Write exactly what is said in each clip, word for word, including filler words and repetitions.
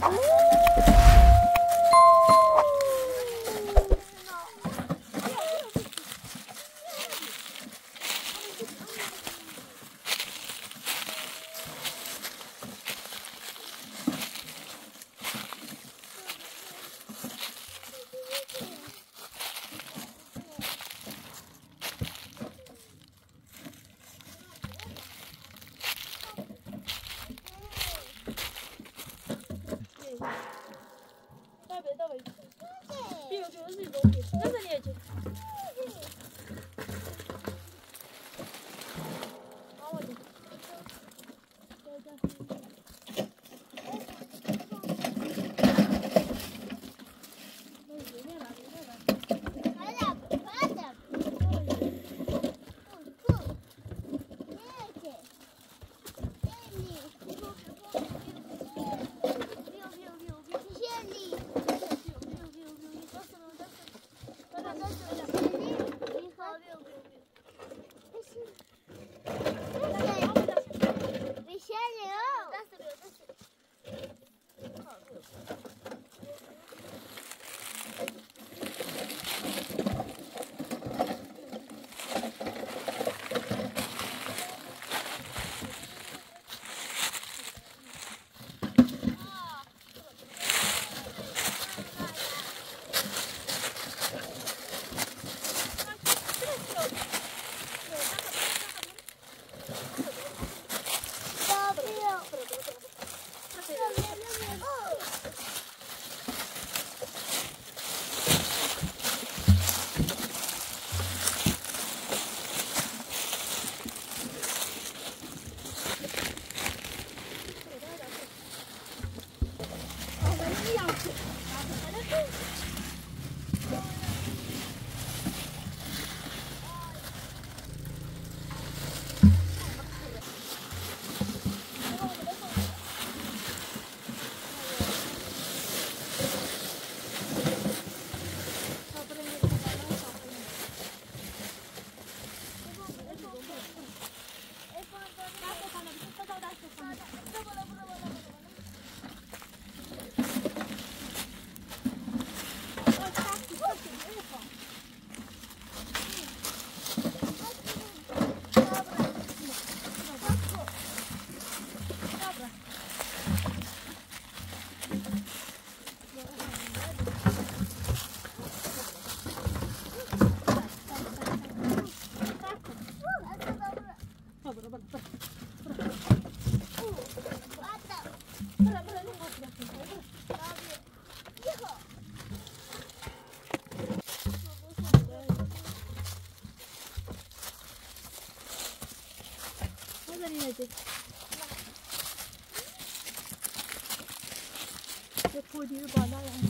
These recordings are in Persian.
یه پودی رو بالا رنگ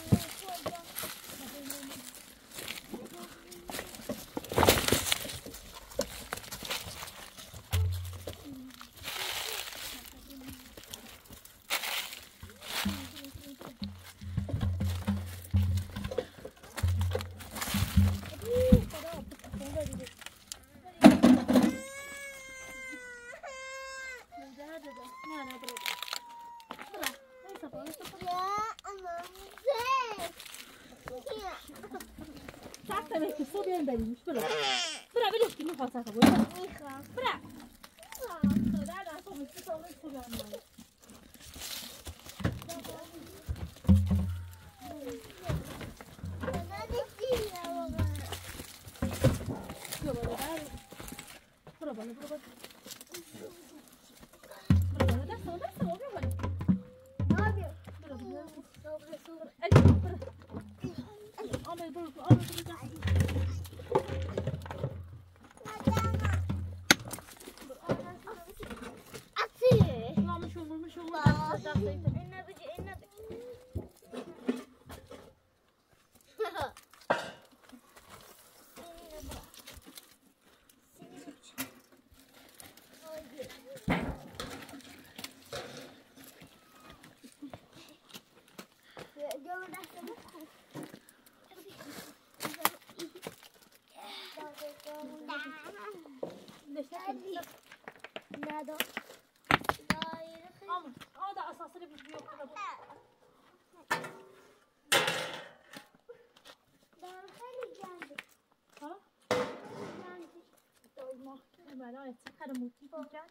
بریم برا برا بلش که میخواد ساعت بود میخوام برا خدا در تو میشه تو میشه برام برا برا برا نداره. آمد. آه ده اساسا بیشتر ها؟ بله خیلی موتی میکرد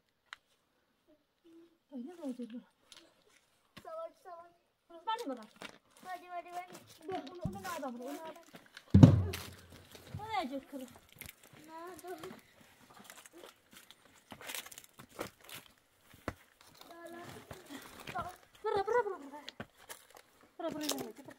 اینه موتی برم سوار سوار بله برم بادی بادی بادی به اون اونو نادم رو اونو نادم اونو اجت کرد نادم برا برا برا برا برا برا برا برا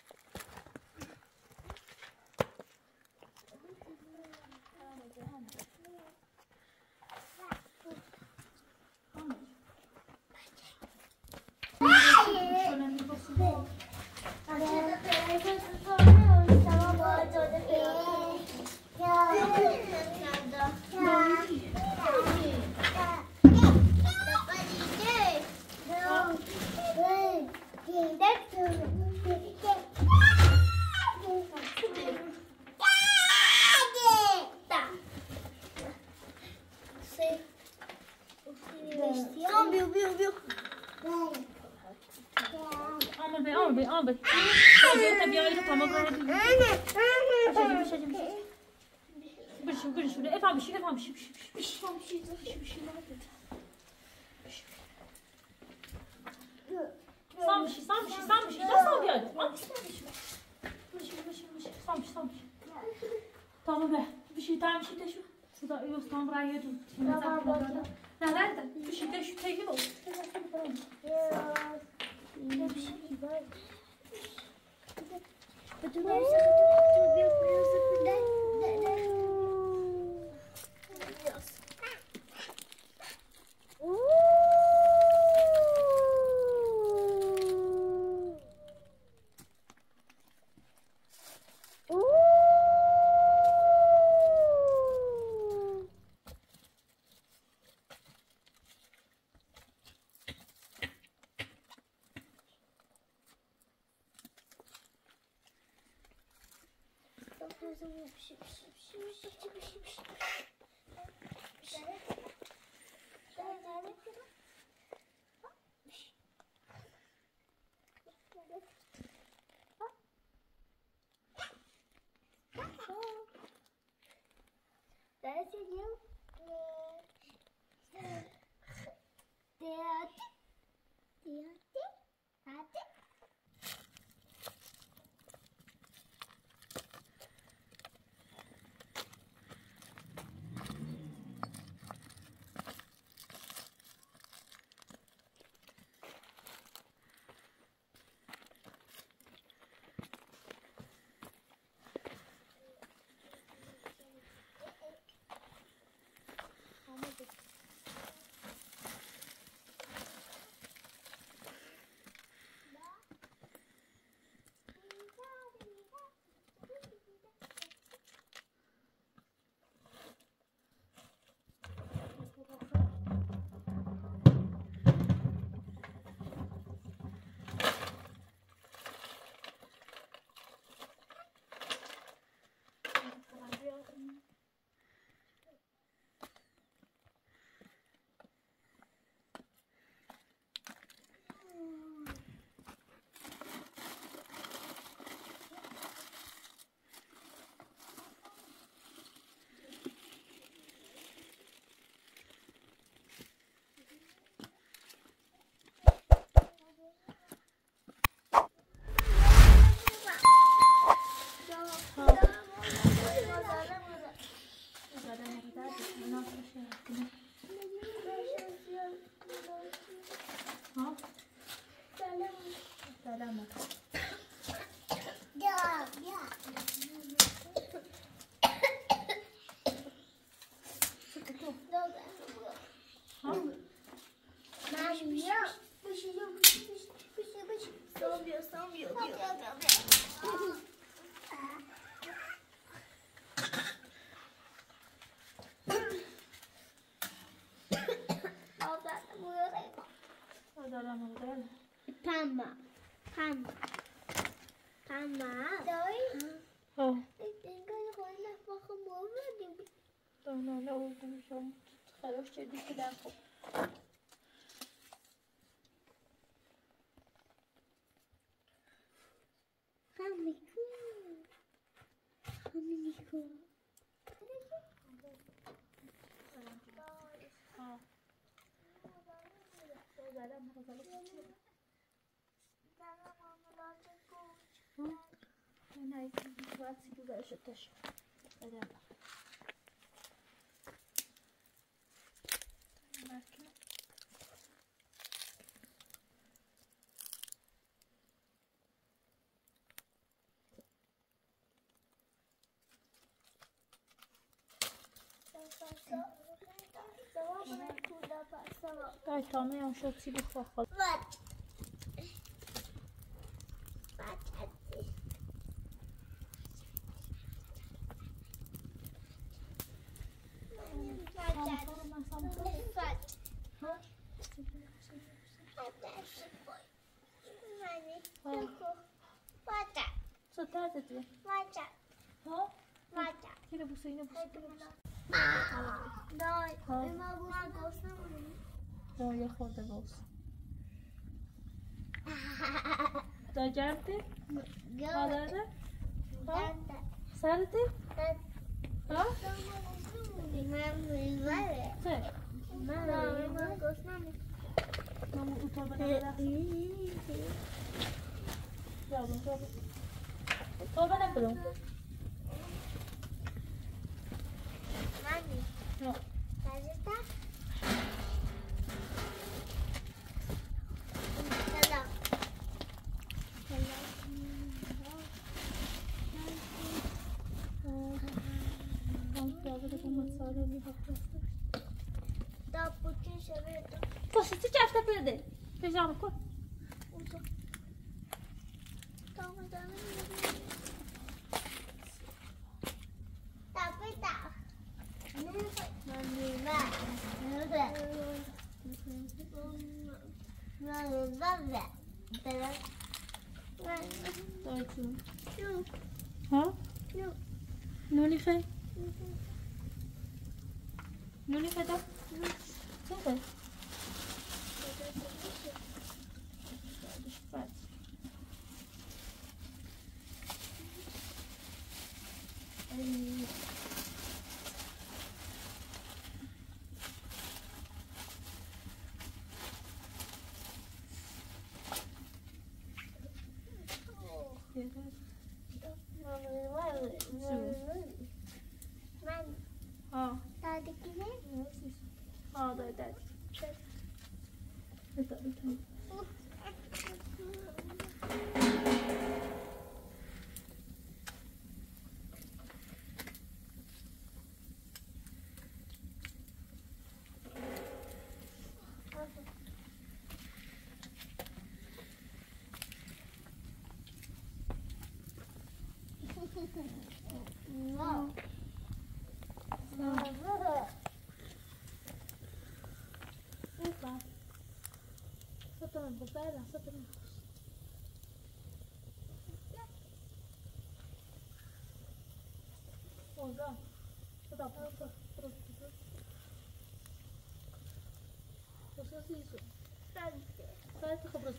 آمد بی آمد بی بیا اینو تمام کنید بشه بشه بشه بشه بشه بشه افهم بشه افهم بشه بشه بشه بشه بشه سام بشه سام بشه سام بشه سام بیاد بشه بشه بشه سام بشه سام بشه تمام به بشه تمام بشه تشو صدا ایوس تمام رای تو نه نه نه بشه تشو تیگه بود But do they have to be a producer for that? Yes. That's it, you? Yeah. Dad. Dad. Dad. Pamma. Pamma. Pamma. Doi? ها Ik denk dat je gewoon naar van gemogen dan nou nou dan zo خلاص شدی که در خب همینیکو همینیکو ها زدم غزل نه این باید سی گذاره شد تش بدم Dai, Tommy, un shot di fuoco. Sottate tu. Ha? Yine bu su, yine bu su. Dai, ma ma gosta mı? No, یه خورده باز. تا گرفتی؟ مادرده؟ سرتی؟ ها؟ من میواره. چه؟ من من gosta mı? من اون تو بنام یادم تو تو بنام برام. Mami. No. Gazeta. Selam. Da putin şöyle. Posso ti c'è sta per te? Pesano qua. Uso. Tamam tamam. Tapi tak. Mami bak. Nerede? Mami bak. Terus. Yok. Ha? Yok. Non li fai? Non li fai da? Che fai? Man, Ha. tadi kini? Ha, dai, dai. Vänta, vänta. No. Vänta. Sätter den på bära, sätter den. Åh, bra. Sätt upp, sätt upp, sätt upp, sätt upp. Och så ser så. Sätt upp, sätt upp.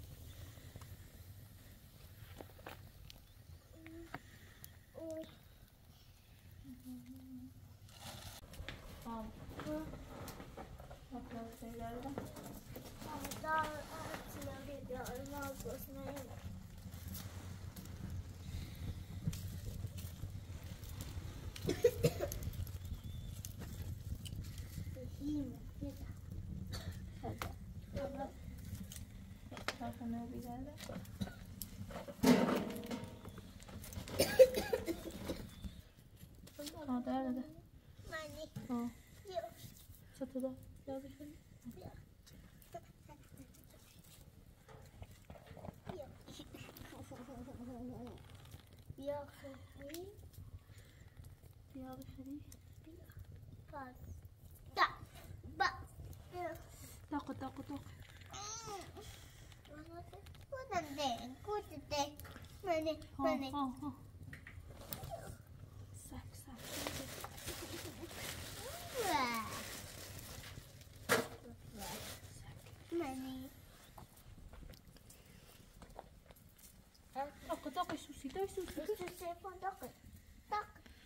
Tamam. Bakalım şeylerle. Daha açıları görmez olsun. İyi mi? Hadi. Bakın ne bir yerde. Ha, där är det. Mani. Ja. Yok. Sätt det där. Ja, det får du. Yok. Ja, det får du. Bas. Da. Bas. Tak, tak, tak. Buradan de. Kutu de. Mani. Ha, Mani. ha, ha. Sak, sak. Mani. Tak, tak, Isus. سوسی داشت سوسی داشت سوسی فندقه تاق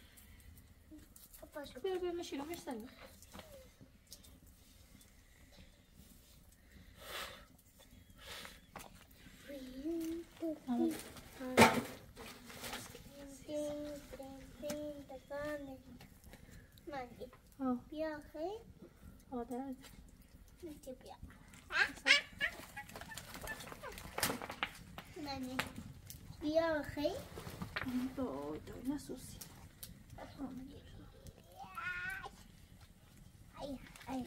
پاشو بیا بیا مشیرو مش سلم من بیا خیلی آدر میشه بیا من بیا خیلی وای دای نه سوسی ای ای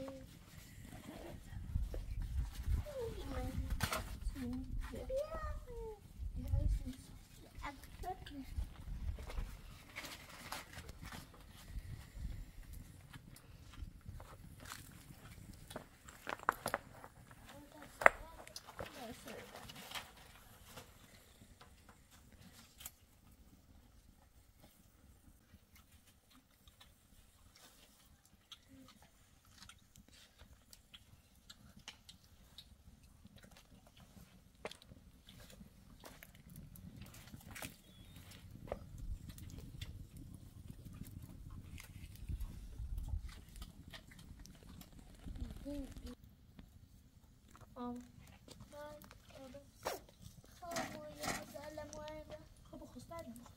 آم خب خست دارم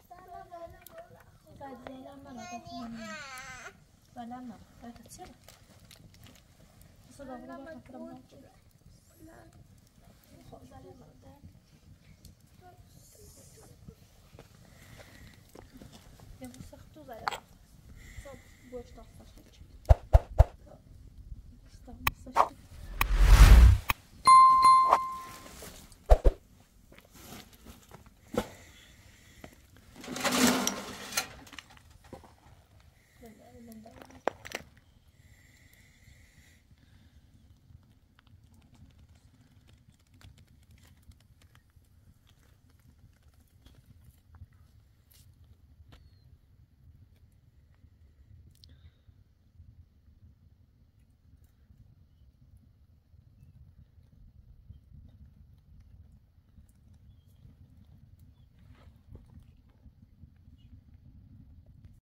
بعد زلم من آدم زلم من بعد تصير صدق الله أكبر خب زلم من يا مسختو زلم صب بوش